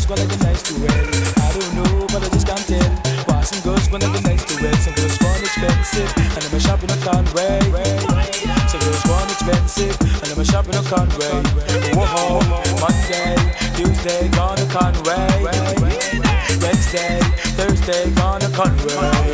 girls wanna be nice to well. I don't know, but I just can't tell. Why some girls wanna be nice to well. Some girls want expensive, and I'm a shopping a Conway. Some girls want expensive, and I'm a shopping a Conway. Whoa, Monday, Tuesday, gone to Conway. Wednesday, Thursday, gone to Conway.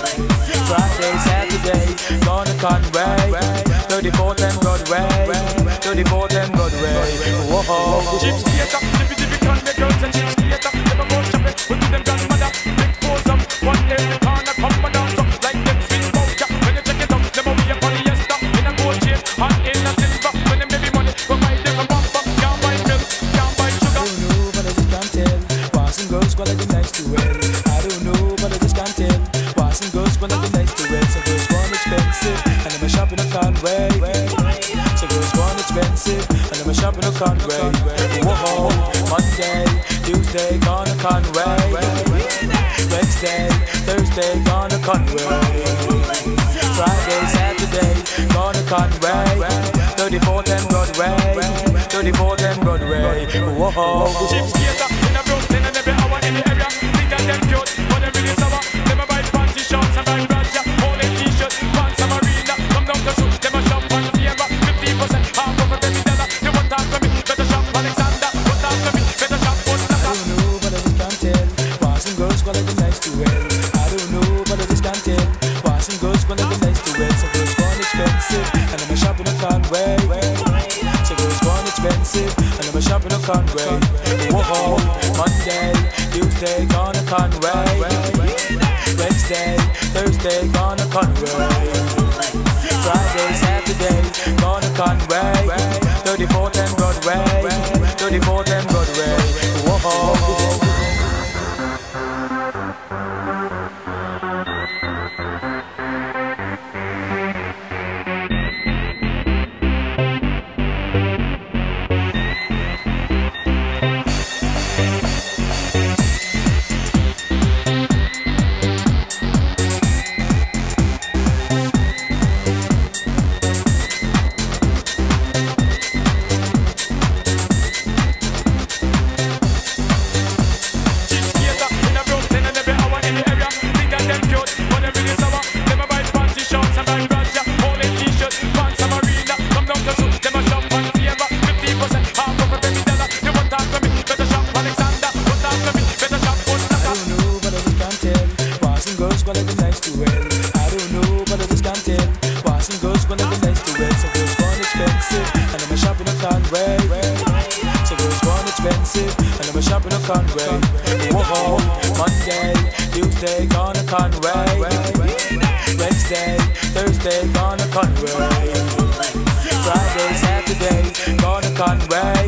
Friday, Saturday, gone to Conway. 34th and Broadway, 34th and Broadway. Whoa. Chips skater, tippy Conway girls and chips skater. Never go shopping, but to them grandmother. Big pose up, one every corner, come and dance up like them sweet smoke. When you check it out, them be a polyester in a gold chain and in a silver. When them baby money, provide them a bumper. Can't buy milk, can't buy sugar. I don't know, but I just can't tell. Why some girls wanna be nice to well. I don't know, but I just can't tell. Why some girls wanna be nice to well. Some girls want expensive, and I'm a shopping a Conway. Some girls want expensive, and I'm a shopping a Conway. Whoa, Monday, Tuesday, gone to Conway. Wednesday, Thursday, gone to Conway. Friday, Saturday, gone to Conway. 34th and Broadway, 34th and Broadway. Whoa. Chips skater in a brown tin and every hour in the area. Think that them cute, but them really sour. Them a buy panty shorts and buy brassiere. All in t-shirts, pants and marina. Come down to shoot, them a shop on Sierra. 50% half of every dollar. You want talk to me, better shop Alexander. Want talk to me, better shop Footlocker. I don't know, but I just can't tell. Why some girls wanna be nice to well. I don't know, but I just can't tell. Why some girls wanna be nice to well. Some girls want expensive, and I'm a shopping a Conway. Some girls want expensive, and I'm a shopping a Conway. Whoa, Monday, Tuesday, gone to Conway. Wednesday, Thursday, gone to Conway. Friday, Saturday, gone to Conway. 34th and Broadway, 34th and Broadway. Whoa. Conway. Whoa, Monday, Tuesday, gone to Conway. Wednesday, Thursday, gone to Conway. Friday, Saturday, gone to Conway.